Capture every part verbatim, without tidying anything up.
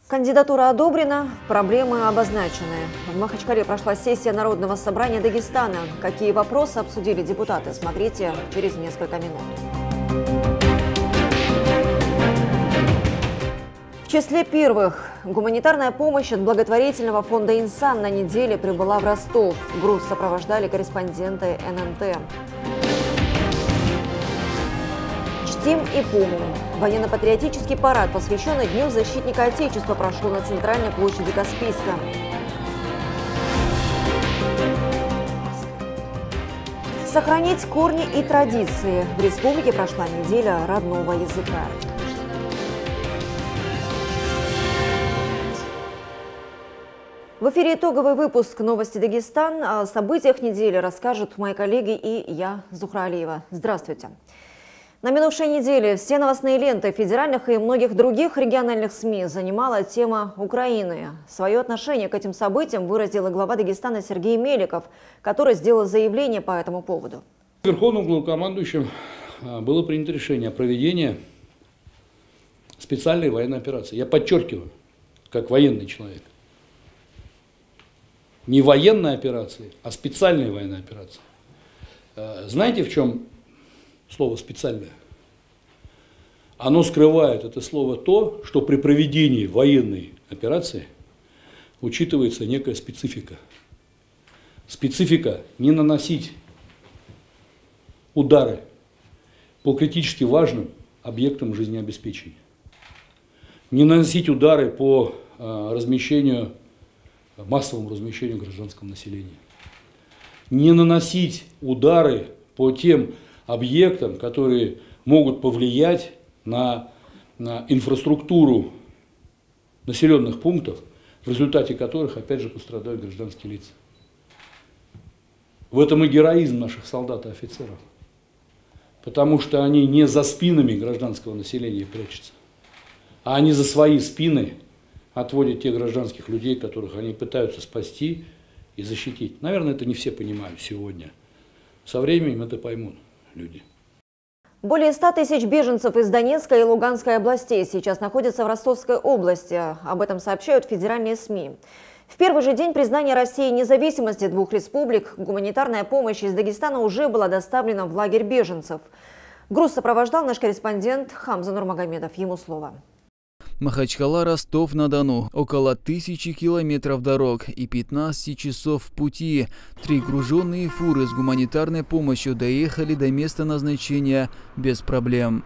Кандидатура одобрена, проблемы обозначены. В Махачкале прошла сессия Народного собрания Дагестана. Какие вопросы обсудили депутаты, смотрите через несколько минут. В числе первых гуманитарная помощь от благотворительного фонда «Инсан» на неделе прибыла в Ростов. Груз сопровождали корреспонденты эн эн тэ. Чтим и помним. Военно-патриотический парад, посвященный Дню защитника Отечества, прошел на центральной площади Каспийска. Сохранить корни и традиции. В республике прошла неделя родного языка. В эфире итоговый выпуск «Новости Дагестан». О событиях недели расскажут мои коллеги и я, Зухра Алиева. Здравствуйте. На минувшей неделе все новостные ленты федеральных и многих других региональных СМИ занимала тема Украины. Свое отношение к этим событиям выразил и глава Дагестана Сергей Меликов, который сделал заявление по этому поводу. Верховным главнокомандующим было принято решение о проведении специальной военной операции. Я подчеркиваю, как военный человек. Не военной операции, а специальной военной операции. Знаете, в чем слово «специальное»? Оно скрывает, это слово, то, что при проведении военной операции учитывается некая специфика. Специфика не наносить удары по критически важным объектам жизнеобеспечения. Не наносить удары по размещению, массовому размещению гражданского населения. Не наносить удары по тем объектам, которые могут повлиять на, на инфраструктуру населенных пунктов, в результате которых, опять же, пострадают гражданские лица. В этом и героизм наших солдат и офицеров. Потому что они не за спинами гражданского населения прячутся, а они за свои спины отводят тех гражданских людей, которых они пытаются спасти и защитить. Наверное, это не все понимают сегодня. Со временем это поймут люди. Более ста тысяч беженцев из Донецкой и Луганской областей сейчас находятся в Ростовской области. Об этом сообщают федеральные СМИ. В первый же день признания России независимости двух республик гуманитарная помощь из Дагестана уже была доставлена в лагерь беженцев. Груз сопровождал наш корреспондент Хамза Нурмагомедов. Ему слово. Махачкала, Ростов-на-Дону. Около тысячи километров дорог и пятнадцати часов пути. Три груженные фуры с гуманитарной помощью доехали до места назначения без проблем.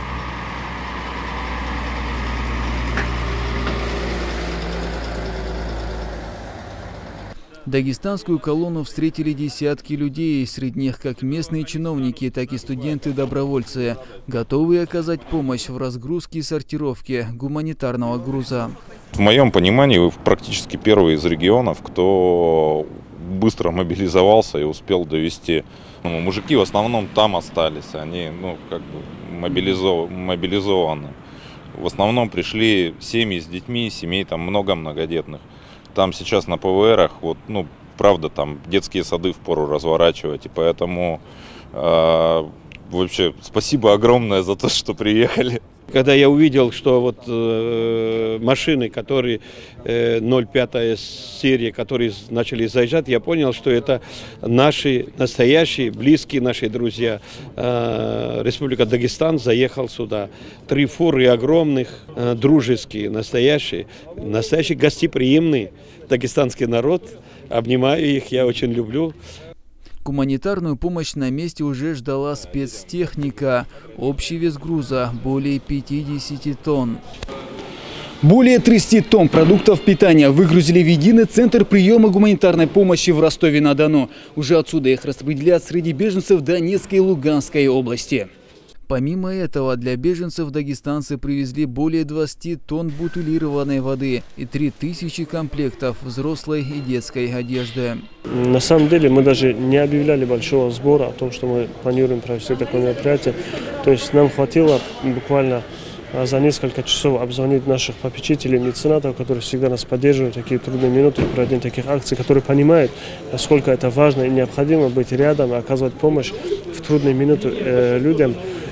Дагестанскую колонну встретили десятки людей, среди них как местные чиновники, так и студенты-добровольцы, готовые оказать помощь в разгрузке и сортировке гуманитарного груза. В моем понимании, вы практически первый из регионов, кто быстро мобилизовался и успел довести. Ну, мужики в основном там остались, они ну, как бы мобилизов... мобилизованы. В основном пришли семьи с детьми, семей там много многодетных. Там сейчас на пэ вэ эрах, вот, ну, правда, там детские сады впору разворачивать, и поэтому э, вообще спасибо огромное за то, что приехали. Когда я увидел, что вот э, машины, которые э, ноль пятая серия, которые начали заезжать, я понял, что это наши настоящие, близкие наши друзья. Э, Республика Дагестан заехал сюда. Три фуры огромных, э, дружеские, настоящие, настоящий гостеприимный дагестанский народ. Обнимаю их, я очень люблю. Гуманитарную помощь на месте уже ждала спецтехника. Общий вес груза более пятидесяти тонн. Более тридцати тонн продуктов питания выгрузили в единый центр приема гуманитарной помощи в Ростове-на-Дону. Уже отсюда их распределят среди беженцев Донецкой и Луганской области. Помимо этого, для беженцев дагестанцы привезли более двадцати тонн бутылированной воды и три тысячи комплектов взрослой и детской одежды. На самом деле мы даже не объявляли большого сбора о том, что мы планируем провести такое мероприятие. То есть нам хватило буквально за несколько часов обзвонить наших попечителей, меценатов, которые всегда нас поддерживают в такие трудные минуты, проводить таких акций, которые понимают, насколько это важно и необходимо быть рядом и оказывать помощь в трудные минуты э, людям.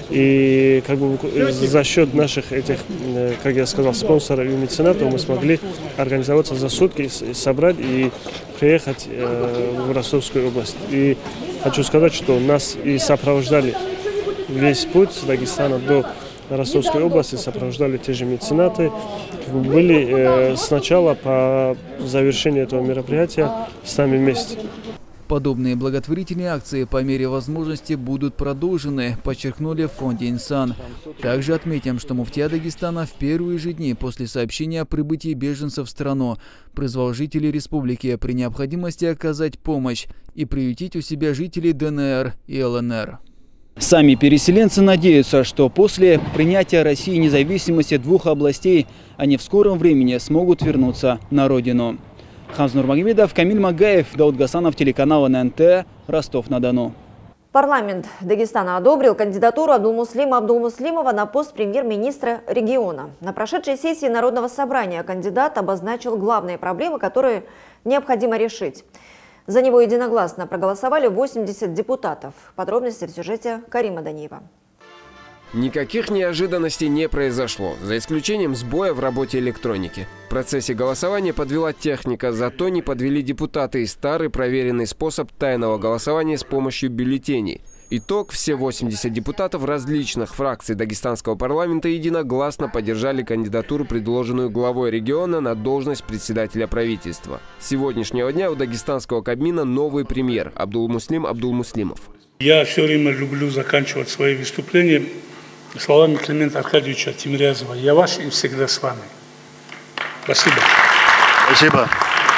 И как бы за счет наших этих, как я сказал, спонсоров и меценатов мы смогли организоваться за сутки, собрать и приехать в Ростовскую область. И хочу сказать, что нас и сопровождали весь путь с Дагестана до Ростовской области, сопровождали те же меценаты. Были э, сначала по завершению этого мероприятия с нами вместе. Подобные благотворительные акции по мере возможности будут продолжены, подчеркнули в фонде «Инсан». Также отметим, что муфтия Дагестана в первые же дни после сообщения о прибытии беженцев в страну призвал жителей республики при необходимости оказать помощь и приютить у себя жителей ДНР и ЛНР. Сами переселенцы надеются, что после принятия России независимости двух областей они в скором времени смогут вернуться на родину. Хамза Нурмагомедов, Камиль Магаев, Дауд Гасанов, телеканал эн эн тэ, Ростов-на-Дону. Парламент Дагестана одобрил кандидатуру Абдулмуслима Абдулмуслимова на пост премьер-министра региона. На прошедшей сессии Народного собрания кандидат обозначил главные проблемы, которые необходимо решить. За него единогласно проголосовали восемьдесят депутатов. Подробности в сюжете Карима Даниева. Никаких неожиданностей не произошло, за исключением сбоя в работе электроники. В процессе голосования подвела техника, зато не подвели депутаты и старый проверенный способ тайного голосования с помощью бюллетеней. Итог: все восемьдесят депутатов различных фракций дагестанского парламента единогласно поддержали кандидатуру, предложенную главой региона на должность председателя правительства. С сегодняшнего дня у дагестанского Кабмина новый премьер Абдулмуслим Абдулмуслимов. Я все время люблю заканчивать свои выступления словами Климента Аркадьевича Тимирязева: «Я ваш и всегда с вами». Спасибо. Спасибо.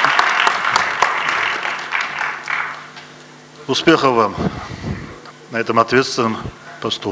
Успехов вам на этом ответственном посту.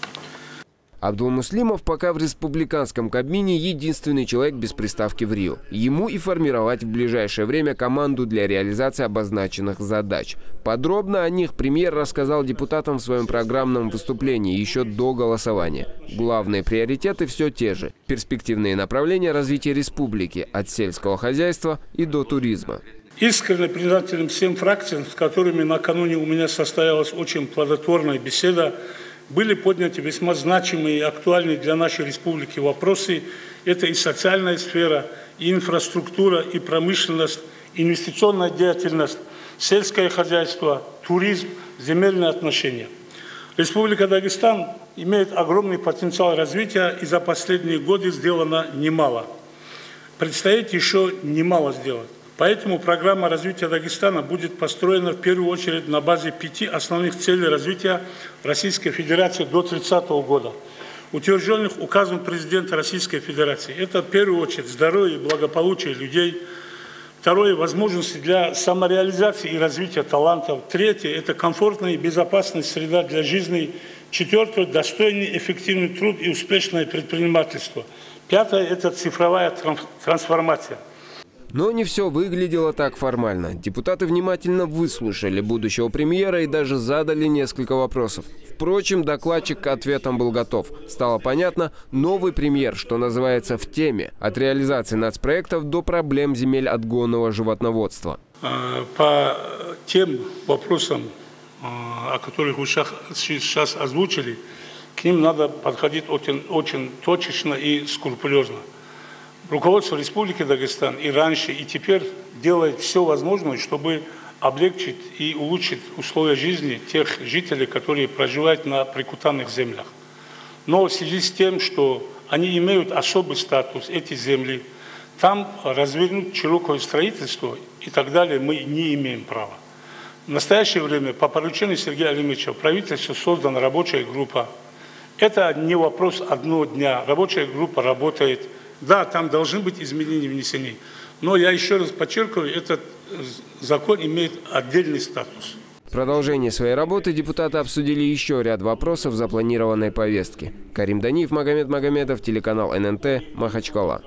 Абдулмуслимов пока в республиканском Кабмине единственный человек без приставки в Рио. Ему и формировать в ближайшее время команду для реализации обозначенных задач. Подробно о них премьер рассказал депутатам в своем программном выступлении еще до голосования. Главные приоритеты все те же. Перспективные направления развития республики от сельского хозяйства и до туризма. Искренне признателен всем фракциям, с которыми накануне у меня состоялась очень плодотворная беседа. Были подняты весьма значимые и актуальные для нашей республики вопросы. Это и социальная сфера, и инфраструктура, и промышленность, инвестиционная деятельность, сельское хозяйство, туризм, земельные отношения. Республика Дагестан имеет огромный потенциал развития, и за последние годы сделано немало. Предстоит еще немало сделать. Поэтому программа развития Дагестана будет построена в первую очередь на базе пяти основных целей развития Российской Федерации до тридцатого года, утвержденных указом президента Российской Федерации. Это в первую очередь здоровье и благополучие людей. Второе – возможности для самореализации и развития талантов. Третье – это комфортная и безопасная среда для жизни. Четвертое – достойный, эффективный труд и успешное предпринимательство. Пятое – это цифровая трансформация. Но не все выглядело так формально. Депутаты внимательно выслушали будущего премьера и даже задали несколько вопросов. Впрочем, докладчик к ответам был готов. Стало понятно, новый премьер, что называется, в теме. От реализации нацпроектов до проблем земель отгонного животноводства. По тем вопросам, о которых вы сейчас озвучили, к ним надо подходить очень, очень точечно и скрупулезно. Руководство Республики Дагестан и раньше, и теперь делает все возможное, чтобы облегчить и улучшить условия жизни тех жителей, которые проживают на прикутанных землях. Но в связи с тем, что они имеют особый статус, эти земли, там развернуть широкое строительство и так далее мы не имеем права. В настоящее время по поручению Сергея Алимовича в правительстве создана рабочая группа. Это не вопрос одного дня. Рабочая группа работает. Да, там должны быть изменения внесены. Но я еще раз подчеркиваю, этот закон имеет отдельный статус. В продолжении своей работы депутаты обсудили еще ряд вопросов запланированной повестки. Карим Даниев, Магомед Магомедов, телеканал эн эн тэ, Махачкала.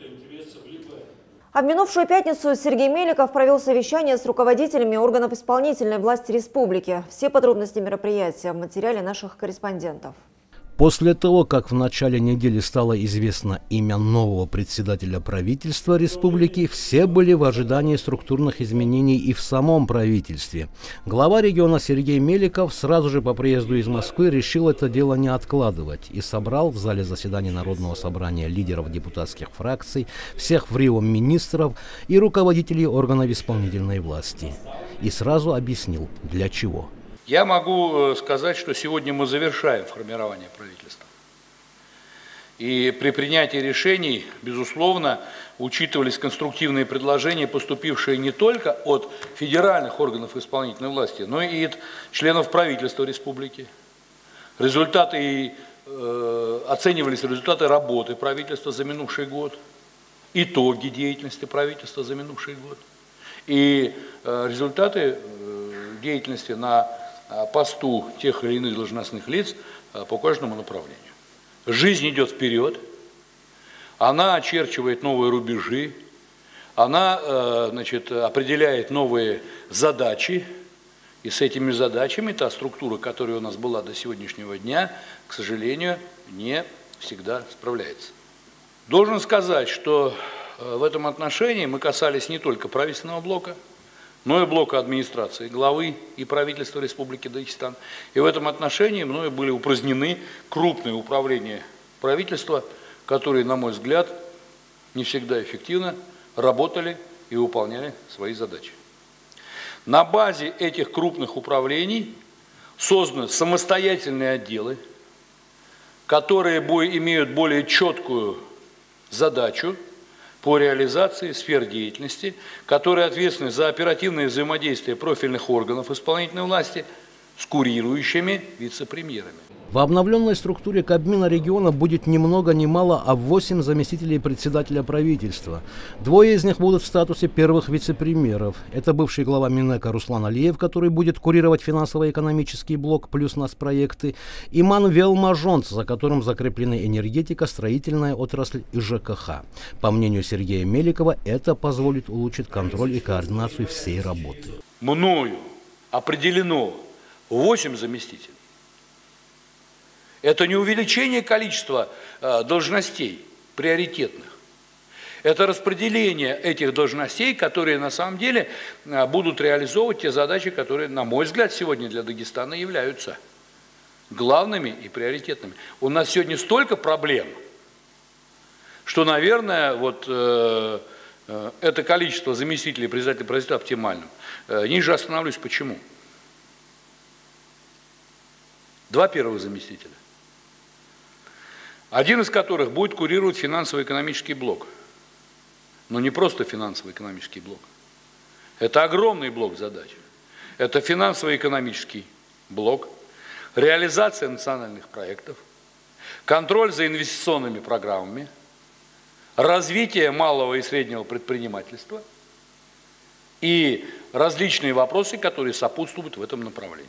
А в минувшую пятницу Сергей Меликов провел совещание с руководителями органов исполнительной власти республики. Все подробности мероприятия в материале наших корреспондентов. После того, как в начале недели стало известно имя нового председателя правительства республики, все были в ожидании структурных изменений и в самом правительстве. Глава региона Сергей Меликов сразу же по приезду из Москвы решил это дело не откладывать и собрал в зале заседаний Народного собрания лидеров депутатских фракций, всех в Рио министров и руководителей органов исполнительной власти. И сразу объяснил, для чего. Я могу сказать, что сегодня мы завершаем формирование правительства. И при принятии решений, безусловно, учитывались конструктивные предложения, поступившие не только от федеральных органов исполнительной власти, но и от членов правительства республики. Результаты, э, оценивались результаты работы правительства за минувший год, итоги деятельности правительства за минувший год и э, результаты э, деятельности на посту тех или иных должностных лиц по каждому направлению. Жизнь идет вперед, она очерчивает новые рубежи, она, значит, определяет новые задачи, и с этими задачами та структура, которая у нас была до сегодняшнего дня, к сожалению, не всегда справляется. Должен сказать, что в этом отношении мы касались не только правительственного блока, но и блока администрации, главы и правительства Республики Дагестан. И в этом отношении мною были упразднены крупные управления правительства, которые, на мой взгляд, не всегда эффективно работали и выполняли свои задачи. На базе этих крупных управлений созданы самостоятельные отделы, которые имеют более четкую задачу по реализации сфер деятельности, которые ответственны за оперативное взаимодействие профильных органов исполнительной власти с курирующими вице-премьерами. В обновленной структуре Кабмина региона будет ни много ни мало, а восемь заместителей председателя правительства. Двое из них будут в статусе первых вице-премьеров. Это бывший глава Минэка Руслан Алиев, который будет курировать финансово-экономический блок плюс нацпроекты, и Манвел Мажонц, за которым закреплены энергетика, строительная отрасль и ЖКХ. По мнению Сергея Меликова, это позволит улучшить контроль и координацию всей работы. Мною определено восемь заместителей. Это не увеличение количества э, должностей приоритетных. Это распределение этих должностей, которые на самом деле э, будут реализовывать те задачи, которые, на мой взгляд, сегодня для Дагестана являются главными и приоритетными. У нас сегодня столько проблем, что, наверное, вот, э, э, это количество заместителей председателя правительства оптимальным. Э, ниже остановлюсь. Почему? Два первых заместителя. Один из которых будет курировать финансово-экономический блок. Но не просто финансово-экономический блок. Это огромный блок задач. Это финансово-экономический блок, реализация национальных проектов, контроль за инвестиционными программами, развитие малого и среднего предпринимательства и различные вопросы, которые сопутствуют в этом направлении.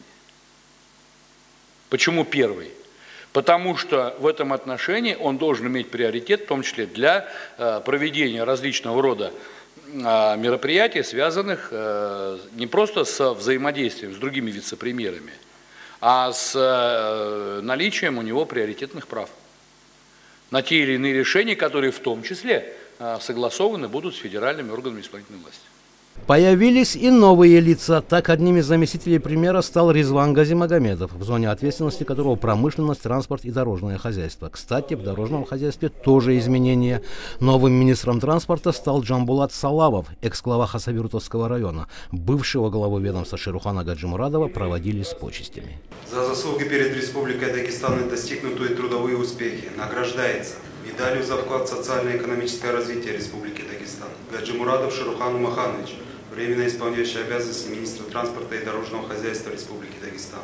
Почему первый? Потому что в этом отношении он должен иметь приоритет, в том числе для э, проведения различного рода э, мероприятий, связанных э, не просто с взаимодействием с другими вице-премьерами, а с э, наличием у него приоритетных прав на те или иные решения, которые в том числе э, согласованы будут с федеральными органами исполнительной власти. Появились и новые лица. Так, одним из заместителей премьера стал Ризван Газимагомедов, в зоне ответственности которого промышленность, транспорт и дорожное хозяйство. Кстати, в дорожном хозяйстве тоже изменения. Новым министром транспорта стал Джамбулат Салавов, экс-глава Хасавюртовского района. Бывшего главу ведомства Шерухана Гаджимурадова проводили с почестями. За заслуги перед Республикой Дагестан и достигнутые трудовые успехи награждается медалью за вклад в социально-экономическое развитие Республики Дагестан Гаджимурадов Шерухан Умаханович, временно исполняющий обязанности министра транспорта и дорожного хозяйства Республики Дагестан.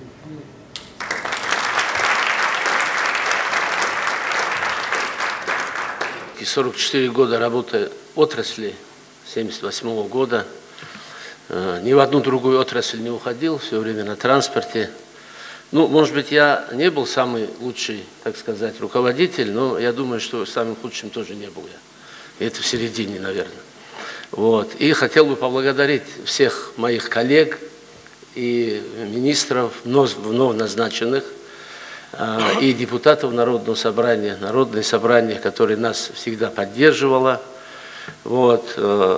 И сорок четыре года работы отрасли, семьдесят восьмого года, ни в одну другую отрасль не уходил, все время на транспорте. Ну, может быть, я не был самый лучший, так сказать, руководитель, но я думаю, что самым худшим тоже не был я. И это в середине, наверное. Вот. И хотел бы поблагодарить всех моих коллег и министров, вновь назначенных, и депутатов Народного собрания, Народное собрание, которое нас всегда поддерживало. Вот,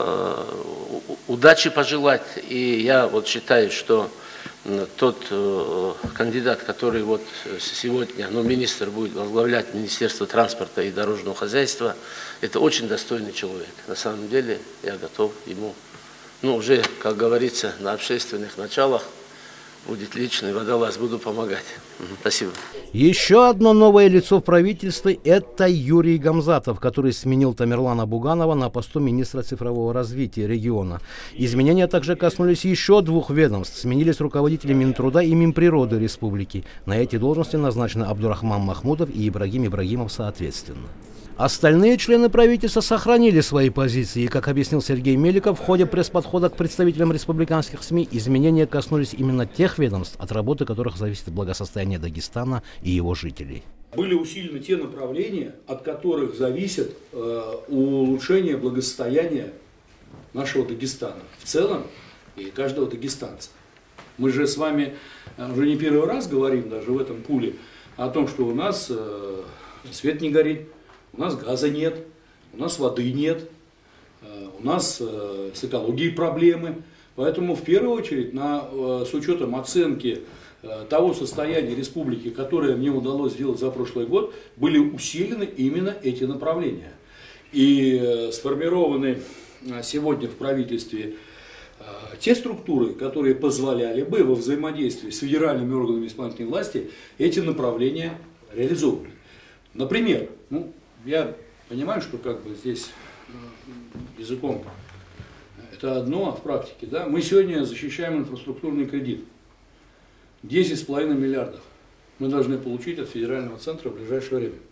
удачи пожелать. И я вот считаю, что тот кандидат, который вот сегодня, ну, министр будет возглавлять Министерство транспорта и дорожного хозяйства, это очень достойный человек. На самом деле я готов ему, ну, уже, как говорится, на общественных началах будет личный водолаз, буду помогать. Спасибо. Еще одно новое лицо в правительстве – это Юрий Гамзатов, который сменил Тамерлана Буганова на посту министра цифрового развития региона. Изменения также коснулись еще двух ведомств. Сменились руководители Минтруда и Минприроды республики. На эти должности назначены Абдурахман Махмудов и Ибрагим Ибрагимов соответственно. Остальные члены правительства сохранили свои позиции, и, как объяснил Сергей Меликов, в ходе пресс-подхода к представителям республиканских СМИ изменения коснулись именно тех ведомств, от работы которых зависит благосостояние Дагестана и его жителей. Были усилены те направления, от которых зависит э, улучшение благосостояния нашего Дагестана в целом и каждого дагестанца. Мы же с вами уже не первый раз говорим даже в этом пуле о том, что у нас э, свет не горит. У нас газа нет, у нас воды нет, у нас с экологией проблемы. Поэтому в первую очередь, на, с учетом оценки того состояния республики, которое мне удалось сделать за прошлый год, были усилены именно эти направления. И сформированы сегодня в правительстве те структуры, которые позволяли бы во взаимодействии с федеральными органами исполнительной власти эти направления реализовывать. Например, ну, я понимаю, что как бы здесь языком это одно, а в практике, да, мы сегодня защищаем инфраструктурный кредит. десять с половиной миллиардов мы должны получить от федерального центра в ближайшее время.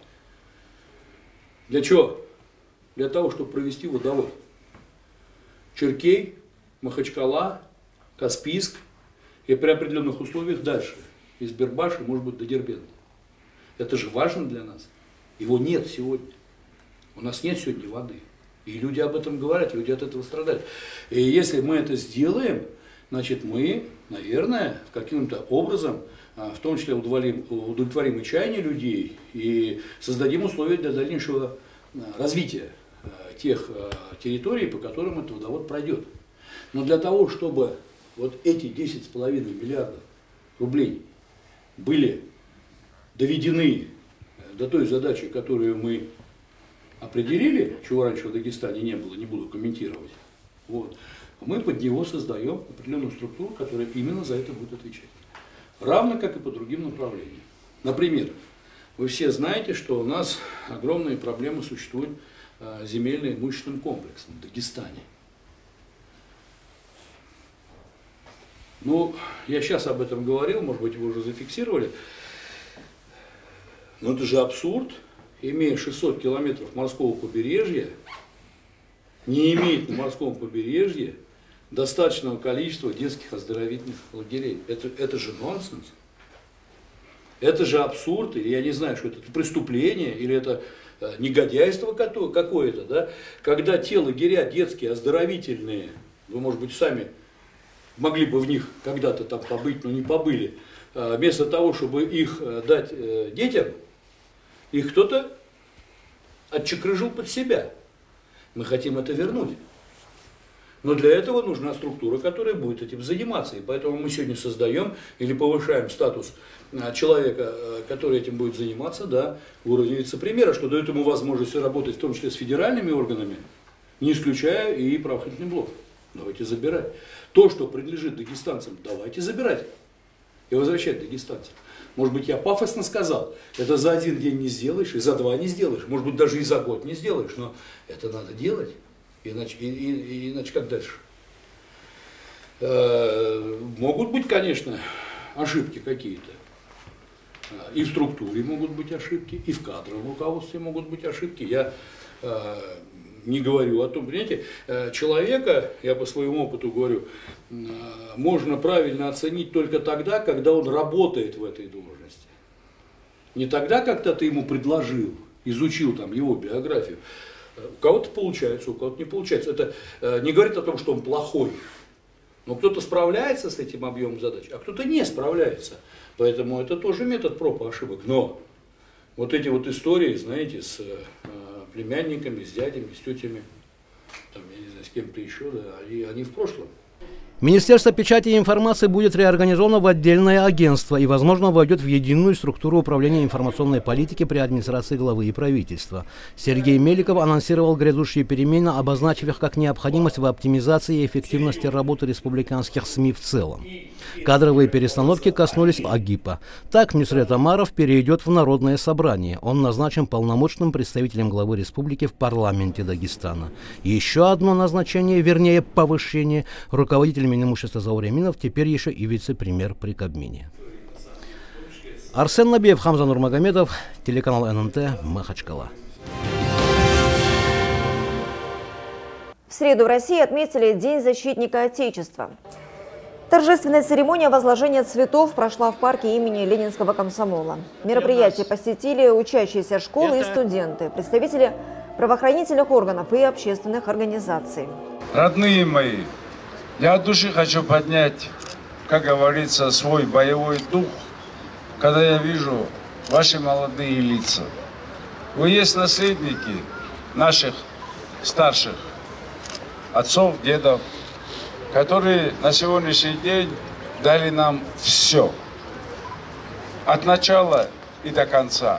Для чего? Для того, чтобы провести водовод. Черкей, Махачкала, Каспийск и при определенных условиях дальше. Из Бербаши, может быть, до Дербента. Это же важно для нас. Его нет сегодня. У нас нет сегодня воды. И люди об этом говорят, люди от этого страдают. И если мы это сделаем, значит мы, наверное, каким-то образом, в том числе удовлетворим, удовлетворим и чаяния людей и создадим условия для дальнейшего развития тех территорий, по которым этот водовод пройдет. Но для того, чтобы вот эти десять с половиной миллиардов рублей были доведены до той задачи, которую мы определили, чего раньше в Дагестане не было, не буду комментировать, вот, мы под него создаем определенную структуру, которая именно за это будет отвечать. Равно как и по другим направлениям. Например, вы все знаете, что у нас огромные проблемы существуют с земельно-имущественным комплексом в Дагестане. Ну, я сейчас об этом говорил, может быть, вы уже зафиксировали. Но это же абсурд, имея шестьсот километров морского побережья, не иметь на морском побережье достаточного количества детских оздоровительных лагерей. Это, это же нонсенс. Это же абсурд, или я не знаю, что это, это преступление, или это негодяйство какое-то, да? Когда те лагеря детские, оздоровительные, вы, может быть, сами могли бы в них когда-то там побыть, но не побыли, вместо того, чтобы их дать детям, их кто-то отчекрыжил под себя. Мы хотим это вернуть. Но для этого нужна структура, которая будет этим заниматься. И поэтому мы сегодня создаем или повышаем статус человека, который этим будет заниматься, до уровня вице-премьера, что дает ему возможность работать в том числе с федеральными органами, не исключая и правоохранительный блок. Давайте забирать. То, что принадлежит дагестанцам, давайте забирать и возвращать дагестанцам. Может быть, я пафосно сказал, это за один день не сделаешь, и за два не сделаешь, может быть, даже и за год не сделаешь, но это надо делать, иначе, и, и, иначе как дальше? Э, могут быть, конечно, ошибки какие-то. И в структуре могут быть ошибки, и в кадровом руководстве могут быть ошибки. Я э, не говорю о том, понимаете, человека, я по своему опыту говорю, можно правильно оценить только тогда, когда он работает в этой должности. Не тогда, когда ты ему предложил, изучил там его биографию. У кого-то получается, у кого-то не получается. Это не говорит о том, что он плохой. Но кто-то справляется с этим объемом задач, а кто-то не справляется. Поэтому это тоже метод проб и ошибок. Но вот эти вот истории, знаете, с э, племянниками, с дядями, с тетями, там, я не знаю, с кем-то еще, да, они, они в прошлом. Министерство печати и информации будет реорганизовано в отдельное агентство и, возможно, войдет в единую структуру управления информационной политики при администрации главы и правительства. Сергей Меликов анонсировал грядущие перемены, обозначив их как необходимость в оптимизации и эффективности работы республиканских СМИ в целом. Кадровые перестановки коснулись АГИПа. Так Нусрет Омаров перейдет в Народное собрание. Он назначен полномочным представителем главы республики в парламенте Дагестана. И еще одно назначение, вернее повышение, руководитель Минимущества Зауре Аминов теперь еще и вице-премьер при Кабмине. Арсен Набиев, Хамза Нурмагомедов, телеканал эн эн тэ, Махачкала. В среду в России отметили День защитника Отечества. Торжественная церемония возложения цветов прошла в парке имени Ленинского комсомола. Мероприятие посетили учащиеся школы и студенты, представители правоохранительных органов и общественных организаций. Родные мои, я от души хочу поднять, как говорится, свой боевой дух, когда я вижу ваши молодые лица. Вы есть наследники наших старших отцов, дедов, которые на сегодняшний день дали нам все. От начала и до конца.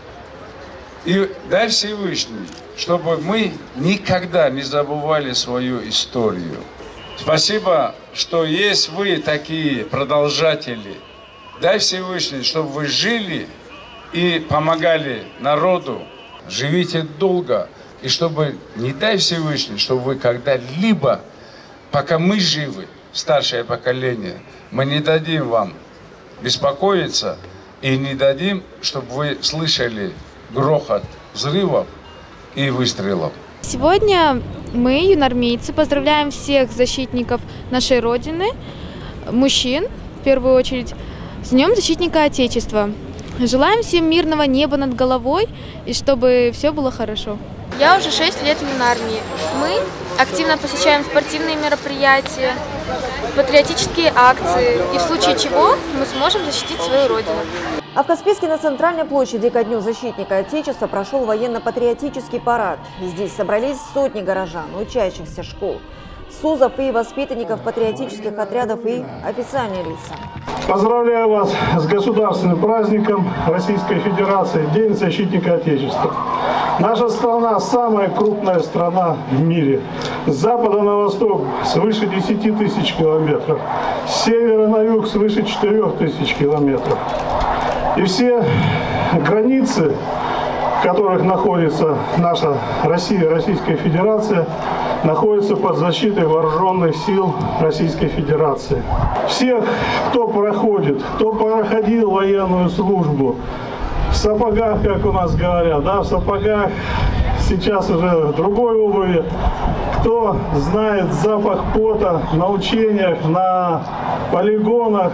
И дай Всевышний, чтобы мы никогда не забывали свою историю. Спасибо, что есть вы такие продолжатели. Дай Всевышний, чтобы вы жили и помогали народу. Живите долго. И чтобы, не дай Всевышний, чтобы вы когда-либо, пока мы живы, старшее поколение, мы не дадим вам беспокоиться и не дадим, чтобы вы слышали грохот взрывов и выстрелов. Сегодня мы, юнармейцы, поздравляем всех защитников нашей Родины, мужчин, в первую очередь, с Днем Защитника Отечества. Желаем всем мирного неба над головой и чтобы все было хорошо. Я уже шесть лет в юнармии. Мы активно посещаем спортивные мероприятия, патриотические акции, и в случае чего мы сможем защитить свою Родину. А в Каспийске на центральной площади ко Дню защитника Отечества прошел военно-патриотический парад. Здесь собрались сотни горожан, учащихся школ, СУЗов и воспитанников патриотических отрядов и официальные лица. Поздравляю вас с государственным праздником Российской Федерации, День защитника Отечества. Наша страна – самая крупная страна в мире. С запада на восток свыше десяти тысяч километров, с севера на юг свыше четырёх тысяч километров. И все границы, в которых находится наша Россия, Российская Федерация, находятся под защитой вооруженных сил Российской Федерации. Всех, кто проходит, кто проходил военную службу, в сапогах, как у нас говорят, да, в сапогах, сейчас уже в другой обуви, кто знает запах пота на учениях, на полигонах,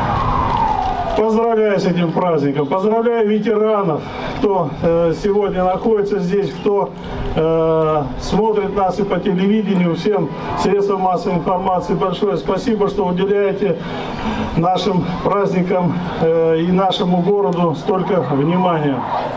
поздравляю с этим праздником, поздравляю ветеранов, кто э, сегодня находится здесь, кто э, смотрит нас и по телевидению, всем средствам массовой информации. Большое спасибо, что уделяете нашим праздникам э, и нашему городу столько внимания.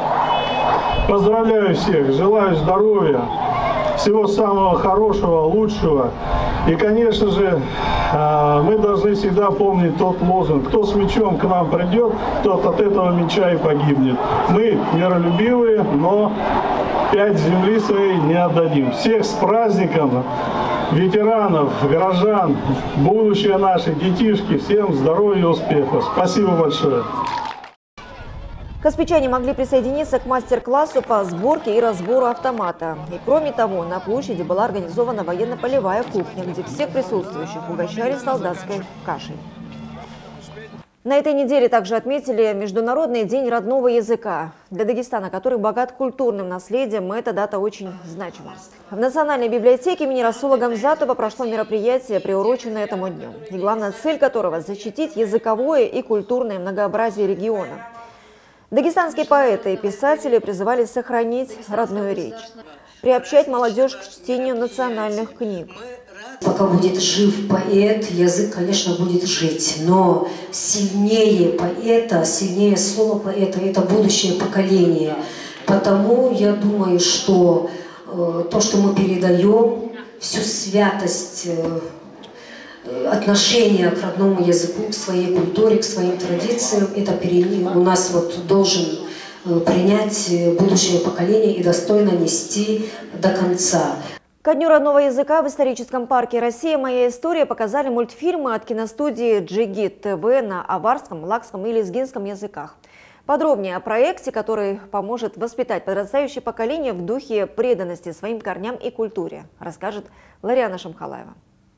Поздравляю всех, желаю здоровья, всего самого хорошего, лучшего. И, конечно же, мы должны всегда помнить тот лозунг: кто с мечом к нам придет, тот от этого меча и погибнет. Мы миролюбивые, но пять земли своей не отдадим. Всех с праздником, ветеранов, горожан, будущее наши, детишки, всем здоровья и успехов. Спасибо большое. Каспичане могли присоединиться к мастер-классу по сборке и разбору автомата. И кроме того, на площади была организована военно-полевая кухня, где всех присутствующих угощали солдатской кашей. На этой неделе также отметили Международный день родного языка. Для Дагестана, который богат культурным наследием, эта дата очень значима. В Национальной библиотеке имени Расула Гамзатова прошло мероприятие, приуроченное этому дню, и главная цель которого – защитить языковое и культурное многообразие региона. Дагестанские поэты и писатели призывали сохранить родную речь, приобщать молодежь к чтению национальных книг. Пока будет жив поэт, язык, конечно, будет жить. Но сильнее поэта, сильнее слова поэта – это будущее поколение. Потому я думаю, что э, то, что мы передаем, всю святость э, отношения к родному языку, к своей культуре, к своим традициям, это у нас вот должен э, принять будущее поколение и достойно нести до конца. Ко Дню родного языка в историческом парке «Россия. Моя история» показали мультфильмы от киностудии Джигит ТВ на аварском, лакском и лезгинском языках. Подробнее о проекте, который поможет воспитать подрастающее поколение в духе преданности своим корням и культуре, расскажет Лариана Шамхалаева.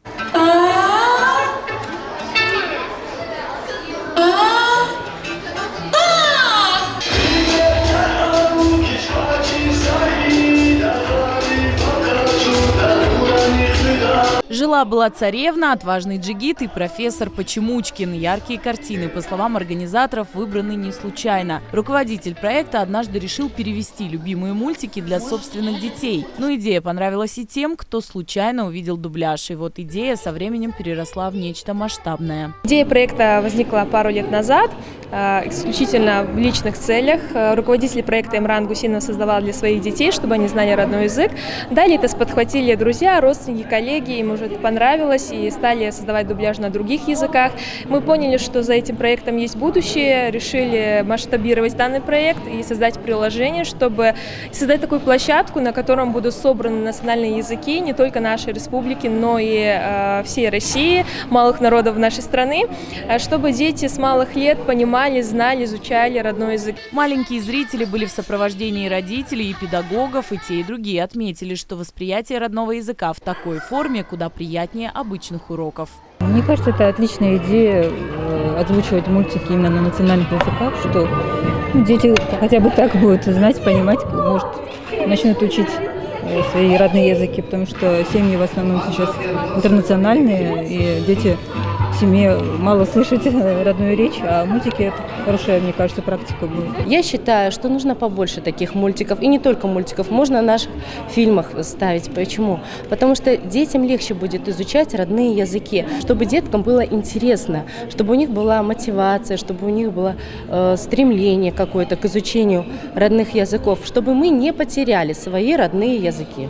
Жила-была царевна, отважный джигит и профессор Почемучкин. Яркие картины, по словам организаторов, выбраны не случайно. Руководитель проекта однажды решил перевести любимые мультики для собственных детей. Но идея понравилась и тем, кто случайно увидел дубляж. И вот идея со временем переросла в нечто масштабное. Идея проекта возникла пару лет назад, исключительно в личных целях. Руководитель проекта Имран Гусинов создавал для своих детей, чтобы они знали родной язык. Далее это подхватили друзья, родственники, коллеги, им уже это понравилось и стали создавать дубляж на других языках. Мы поняли, что за этим проектом есть будущее, решили масштабировать данный проект и создать приложение, чтобы создать такую площадку, на котором будут собраны национальные языки не только нашей республики, но и э, всей России, малых народов нашей страны, чтобы дети с малых лет понимали, знали, изучали родной язык. Маленькие зрители были в сопровождении родителей и педагогов, и те, и другие отметили, что восприятие родного языка в такой форме куда приятнее обычных уроков. Мне кажется, это отличная идея озвучивать мультики именно на национальных языках, что ну, дети хотя бы так будут знать, понимать, может, начнут учить свои родные языки, потому что семьи в основном сейчас интернациональные, и дети в семье мало слышат родную речь, а мультики – это хорошая, мне кажется, практика будет. Я считаю, что нужно побольше таких мультиков, и не только мультиков, можно в наших фильмах ставить. Почему? Потому что детям легче будет изучать родные языки, чтобы деткам было интересно, чтобы у них была мотивация, чтобы у них было э, стремление какое-то к изучению родных языков, чтобы мы не потеряли свои родные языки.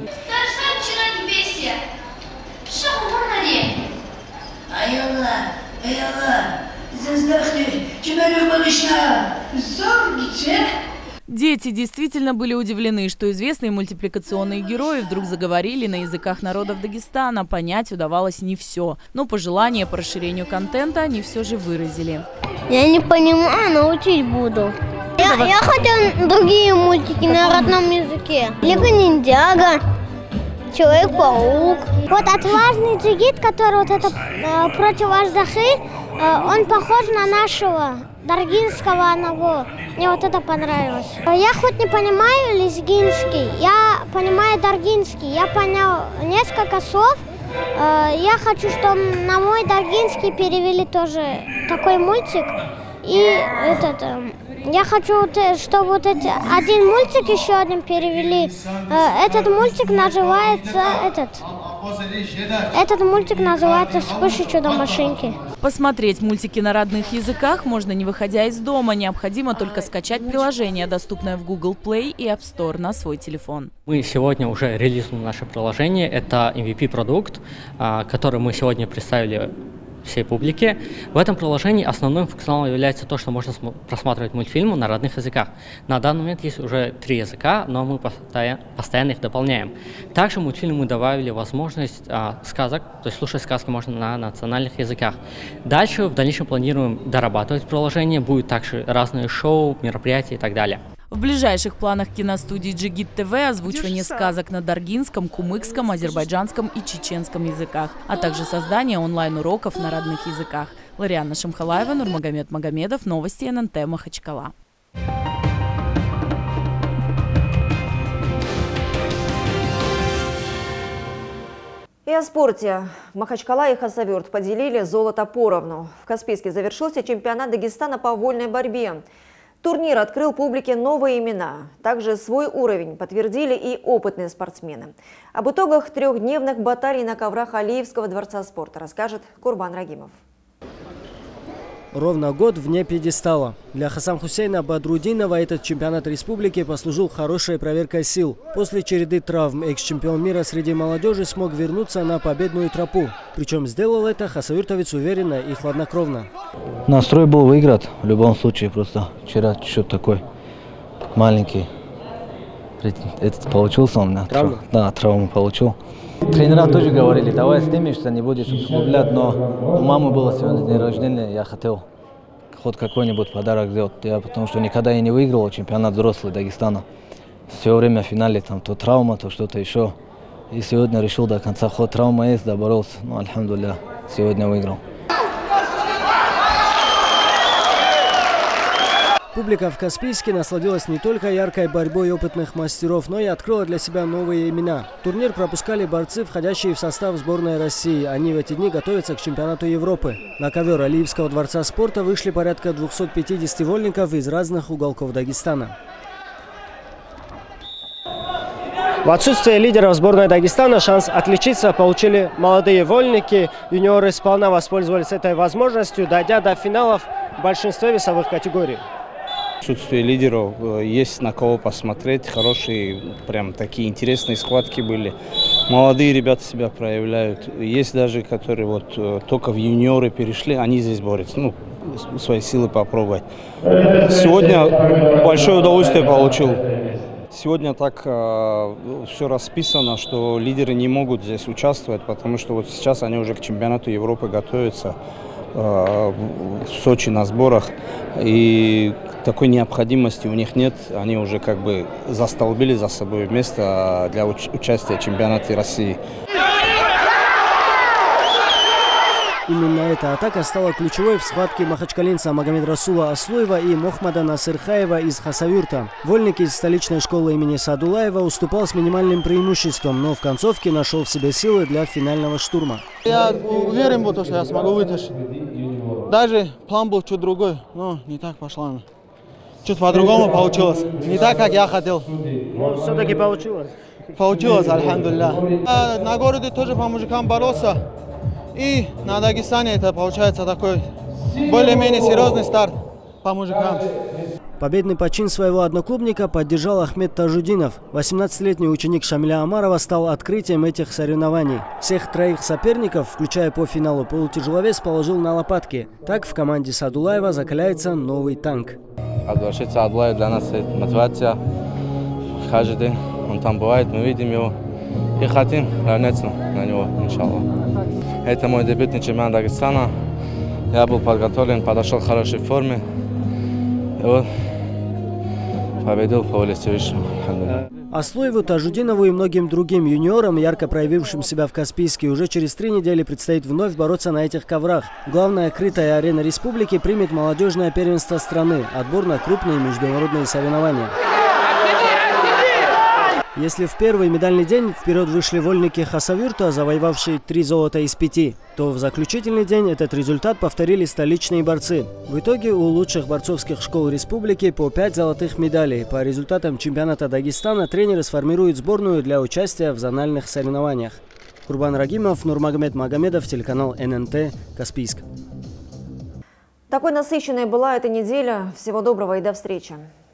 Дети действительно были удивлены, что известные мультипликационные герои вдруг заговорили на языках народов Дагестана. Понять удавалось не все, но пожелания по расширению контента они все же выразили. Я не понимаю, научить буду. Я, я хочу другие мультики на родном языке. Лего Ниндзяго, Человек-паук. Вот отважный джигит, который вот это э, против аждахи, э, он похож на нашего даргинского одного. Мне вот это понравилось. Я хоть не понимаю лезгинский, я понимаю даргинский. Я понял несколько слов. Э, я хочу, чтобы на мой даргинский перевели тоже такой мультик. И этот, э, я хочу, чтобы вот эти, один мультик еще один перевели. Э, этот мультик называется этот. Этот мультик называется «Вспыш и чудо-машинки». Посмотреть мультики на родных языках можно, не выходя из дома. Необходимо только скачать приложение, доступное в Google Play и App Store, на свой телефон. Мы сегодня уже релизнули наше приложение. Это эм ви пи-продукт, который мы сегодня представили всей публике. В этом приложении основным функционалом является то, что можно просматривать мультфильмы на родных языках. На данный момент есть уже три языка, но мы постоянно их дополняем. Также в мультфильмы мы добавили возможность а, сказок, то есть слушать сказки можно на национальных языках. Дальше в дальнейшем планируем дорабатывать приложение, будут также разные шоу, мероприятия и так далее. В ближайших планах киностудии Джигит ТВ озвучивание сказок на даргинском, кумыкском, азербайджанском и чеченском языках, а также создание онлайн-уроков на родных языках. Лариана Шамхалаева, Нурмагомед Магомедов, новости эн эн тэ Махачкала. И о спорте. Махачкала и Хасавюрт поделили золото поровну. В Каспийске завершился чемпионат Дагестана по вольной борьбе. Турнир открыл публике новые имена. Также свой уровень подтвердили и опытные спортсмены. Об итогах трехдневных баталий на коврах Алиевского дворца спорта расскажет Курбан Рагимов. Ровно год вне пьедестала. Для Хасан Хусейна Бадрудинова этот чемпионат республики послужил хорошей проверкой сил. После череды травм экс-чемпион мира среди молодежи смог вернуться на победную тропу. Причем сделал это хасавюртовец уверенно и хладнокровно. Настрой был выиграть в любом случае. Просто вчера чуть такой маленький. Этот получился у меня. Травма? Да, травму получил. Тренера тоже говорили, давай снимешься, не будешь усугублять, но у мамы было сегодня день рождения, я хотел хоть какой-нибудь подарок сделать, я, потому что никогда я не выиграл чемпионат взрослый Дагестана. Все время в финале там то травма, то что-то еще. И сегодня решил до конца, хоть травма есть, доборолся, ну, альхамдулилля, сегодня выиграл. Публика в Каспийске насладилась не только яркой борьбой опытных мастеров, но и открыла для себя новые имена. Турнир пропускали борцы, входящие в состав сборной России. Они в эти дни готовятся к чемпионату Европы. На ковер Алиевского дворца спорта вышли порядка двухсот пятидесяти вольников из разных уголков Дагестана. В отсутствие лидеров сборной Дагестана шанс отличиться получили молодые вольники. Юниоры сполна воспользовались этой возможностью, дойдя до финалов в большинстве весовых категорий. Отсутствие лидеров, есть на кого посмотреть, хорошие, прям такие интересные схватки были. Молодые ребята себя проявляют. Есть даже, которые вот только в юниоры перешли, они здесь борются, ну, свои силы попробовать. Сегодня большое удовольствие получил. Сегодня так э, все расписано, что лидеры не могут здесь участвовать, потому что вот сейчас они уже к чемпионату Европы готовятся э, в Сочи на сборах. И такой необходимости у них нет, они уже как бы застолбили за собой место для уч участия в чемпионате России. Именно эта атака стала ключевой в схватке махачкалинца Магомедрасула Аслуева и Мохмада Насырхаева из Хасавюрта. Вольник из столичной школы имени Садулаева уступал с минимальным преимуществом, но в концовке нашел в себе силы для финального штурма. Я уверен был, что я смогу вытащить. Даже план был чуть другой, но не так пошло. Чуть по-другому получилось. Не так, как я хотел. Но все-таки получилось. Получилось, альхамдулилля. На городе тоже по мужикам боролся. И на Дагестане это получается такой более-менее серьезный старт по мужикам. Победный почин своего одноклубника поддержал Ахмед Тажудинов. восемнадцатилетний ученик Шамиля Амарова стал открытием этих соревнований. Всех троих соперников, включая по финалу полутяжеловес, положил на лопатки. Так в команде Садулаева закаляется новый танк. Отварщица Адлаев для нас это мотивация. Каждый день он там бывает, мы видим его и хотим равняться на него, иншаллах. Это мой дебютный чемпионат Дагестана. Я был подготовлен, подошел в хорошей форме. И вот победил по воле Всевышнего. Аслуеву, Тажудинову и многим другим юниорам, ярко проявившим себя в Каспийске, уже через три недели предстоит вновь бороться на этих коврах. Главная крытая арена республики примет молодежное первенство страны, отбор на крупные международные соревнования. Если в первый медальный день вперед вышли вольники Хасавюрта, завоевавшие три золота из пяти, то в заключительный день этот результат повторили столичные борцы. В итоге у лучших борцовских школ республики по пять золотых медалей. По результатам чемпионата Дагестана тренеры сформируют сборную для участия в зональных соревнованиях. Курбан Рагимов, Нурмагомед Магомедов, телеканал эн эн тэ, Каспийск. Такой насыщенной была эта неделя. Всего доброго и до встречи.